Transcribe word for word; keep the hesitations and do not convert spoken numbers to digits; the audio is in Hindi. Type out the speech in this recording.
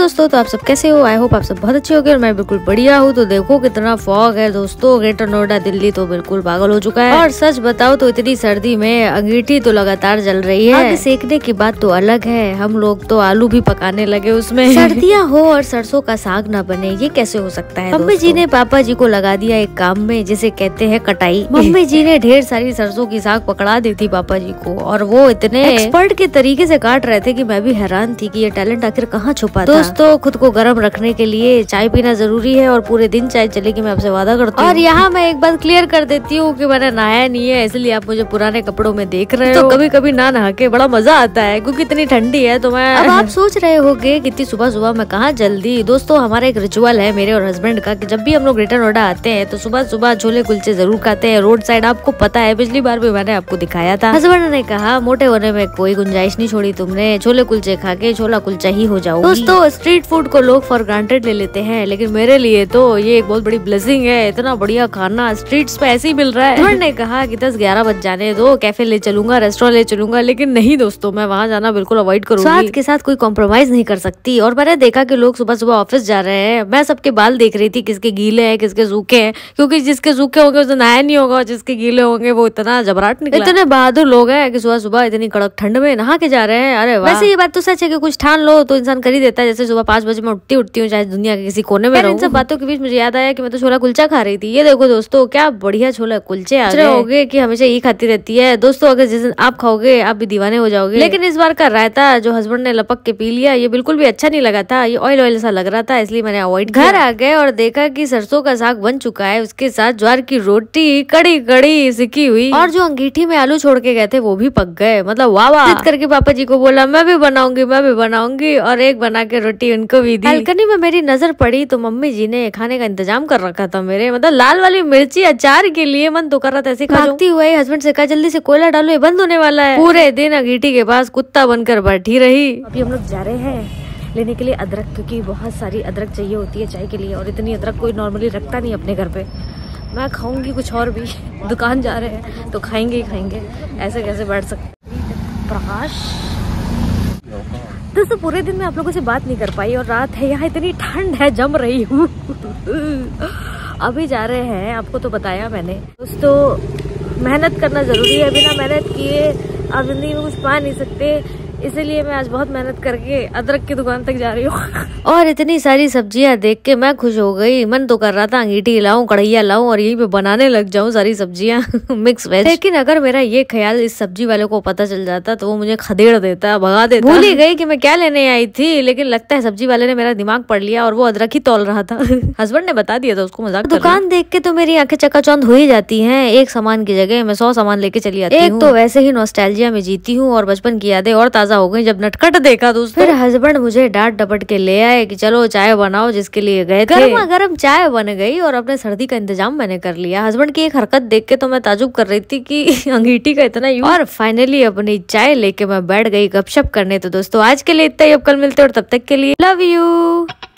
दोस्तों, तो आप सब कैसे हो? आई होप आप सब बहुत अच्छे हो गए और मैं बिल्कुल बढ़िया हूँ। तो देखो कितना फॉग है दोस्तों। ग्रेटर नोएडा दिल्ली तो बिल्कुल पागल हो चुका है। और सच बताओ तो इतनी सर्दी में अंगीठी तो लगातार जल रही है। आग सेकने की बात तो अलग है, हम लोग तो आलू भी पकाने लगे उसमें। सर्दियाँ हो और सरसों का साग ना बने, ये कैसे हो सकता है? मम्मी जी ने पापा जी को लगा दिया एक काम में जिसे कहते हैं कटाई। मम्मी जी ने ढेर सारी सरसों की साग पकड़ा दी थी पापा जी को, और वो इतने एक्सपर्ट के तरीके से काट रहे थे कि मैं भी हैरान थी कि ये टैलेंट आखिर कहाँ छुपा था। दोस्तों, खुद को गर्म रखने के लिए चाय पीना जरूरी है और पूरे दिन चाय चलेगी, मैं आपसे वादा करती हूँ। और यहाँ मैं एक बात क्लियर कर देती हूँ कि मैंने नहाया नहीं है, इसलिए आप मुझे पुराने कपड़ों में देख रहे हो। तो कभी कभी ना नहा के बड़ा मजा आता है क्योंकि इतनी ठंडी है। तो मैं अब आप सोच रहे होगे कि इतनी सुबह सुबह मैं कहाँ जल्दी। दोस्तों, हमारा एक रिचुअल है मेरे और हस्बैंड का कि जब भी हम लोग ग्रेटर नोएडा आते हैं तो सुबह सुबह छोले कुलचे जरूर खाते हैं रोड साइड। आपको पता है पिछली बार भी मैंने आपको दिखाया था। हस्बैंड ने कहा मोटे होने में कोई गुंजाइश नहीं छोड़ी तुमने, छोले कुलचे खा के छोला कुलचा ही हो जाओ। दोस्तों, स्ट्रीट फूड को लोग फॉर ग्रांटेड ले लेते हैं, लेकिन मेरे लिए तो ये एक बहुत बड़ी ब्लेसिंग है। इतना बढ़िया खाना स्ट्रीट्स पे ऐसे ही मिल रहा है। हस्बैंड ने कहा कि दस ग्यारह बज जाने दो, कैफे ले चलूंगा, रेस्टोरेंट ले चलूंगा, लेकिन नहीं दोस्तों, मैं वहाँ जाना बिल्कुल अवॉइड करूंगी। स्वाद के साथ कोई कॉम्प्रोमाइज नहीं कर सकती। और मैंने देखा कि लोग सुबह सुबह ऑफिस जा रहे हैं, मैं सबके बाल देख रही थी किसके गीले हैं किसके सूखे हैं, क्योंकि जिसके सूखे होंगे उसे नहाया नहीं होगा, जिसके गीले होंगे वो इतना जबराट निकला। इतने बहादुर लोग हैं कि सुबह सुबह इतनी कड़क ठंड में नहा के जा रहे हैं। अरे वैसे ये बात तो सच है कि कुछ ठान लो तो इंसान कर ही देता है। जैसे सुबह पाँच बजे मैं उठती उठती हूँ चाहे दुनिया के किसी कोने में रहूं। इन सब बातों के बीच मुझे याद आया कि मैं तो छोला कुलचा खा रही थी। ये देखो दोस्तों, क्या बढ़िया छोला कुलचे आ गए। होगे कि हमेशा यही खाती रहती है। दोस्तों, अगर जिस दिन आप खाओगे आप भी दीवाने हो जाओगे। लेकिन इस बार का रायता जो हस्बैंड ने लपक के पी लिया, ये बिल्कुल भी अच्छा नहीं लगा था। ये ऑयल ऑयल सा लग रहा था, इसलिए मैंने अवॉइड किया। घर आ गए और देखा कि सरसों का साग बन चुका है, उसके साथ ज्वार की रोटी कड़ी कड़ी सिकी हुई, और जो अंगीठी में आलू छोड़ के गए थे वो भी पक गए। मतलब वाह वाह। जिद करके पापा जी को बोला मैं भी बनाऊंगी मैं भी बनाऊंगी, और एक बना के रोटी उनको भी दी। बालकनी में मेरी नजर पड़ी तो मम्मी जी ने खाने का इंतजाम कर रखा था मेरे, मतलब लाल वाली मिर्ची अचार के लिए। मन तो कर रहा था ऐसे खाती हुए। हस्बैंड से कहा जल्दी से कोयला डालो, ये बंद होने वाला है। पूरे दिन अंगीठी के पास कुत्ता बनकर बैठी रही। अभी हम लोग जा रहे हैं लेने के लिए अदरक, क्योंकि बहुत सारी अदरक चाहिए होती है चाय के लिए, और इतनी अदरक कोई नॉर्मली रखता नहीं अपने घर पे। मैं खाऊंगी कुछ और भी, दुकान जा रहे हैं तो खाएंगे ही खाएंगे, ऐसे कैसे बैठ सकते। प्रकाश दोस्तों, पूरे दिन में आप लोगों से बात नहीं कर पाई और रात है, यहाँ इतनी ठंड है, जम रही हूँ। अभी जा रहे हैं, आपको तो बताया मैंने। दोस्तों, मेहनत करना जरूरी है, बिना मेहनत किए आप जिंदगी में कुछ पा नहीं सकते। इसीलिए मैं आज बहुत मेहनत करके अदरक की दुकान तक जा रही हूँ। और इतनी सारी सब्जियां देख के मैं खुश हो गई। मन तो कर रहा था अंगीठी लाऊं, कढ़ैया लाऊं और यहीं पे बनाने लग जाऊं सारी सब्जियां मिक्स वेज। लेकिन अगर मेरा ये ख्याल इस सब्जी वाले को पता चल जाता तो वो मुझे खदेड़ देता, भगा देता। भूल ही गई कि मैं क्या लेने आई थी, लेकिन लगता है सब्जी वाले ने मेरा दिमाग पढ़ लिया और वो अदरक ही तोल रहा था। हस्बैंड ने बता दिया था उसको, मजाक। दुकान देख के तो मेरी आंखें चकाचौंध हो ही जाती है। एक सामान की जगह मैं सौ सामान लेके चली आती हूँ। एक तो वैसे ही नॉस्टैल्जिया में जीती हूँ और बचपन की यादें और ताजा हो गई जब नटखट देखा दोस्तों। फिर हस्बैंड मुझे डांट डपट के ले आए कि चलो चाय बनाओ, जिसके लिए गए थे। गर्मा गर्म चाय बन गई और अपने सर्दी का इंतजाम मैंने कर लिया। हस्बैंड की एक हरकत देख के तो मैं ताजुब कर रही थी कि अंगीठी का इतना यूज। और फाइनली अपनी चाय लेके मैं बैठ गई गपशप करने। तो दोस्तों, आज के लिए इतना ही, अब कल मिलते हैं और तब तक के लिए लव यू।